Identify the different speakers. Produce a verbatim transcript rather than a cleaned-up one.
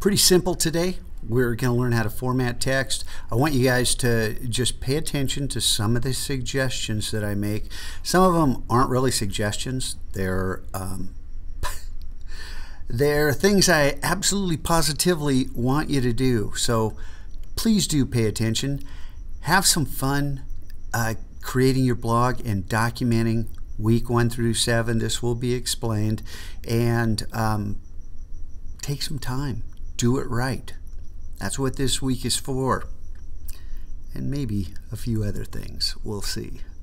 Speaker 1: Pretty simple today. We're going to learn how to format text. I want you guys to just pay attention to some of the suggestions that I make. Some of them aren't really suggestions. They're um, they're things I absolutely positively want you to do. So please do pay attention. Have some fun uh, creating your blog and documenting week one through seven. This will be explained. And um, take some time. Do it right. That's what this week is for. And maybe a few other things. We'll see.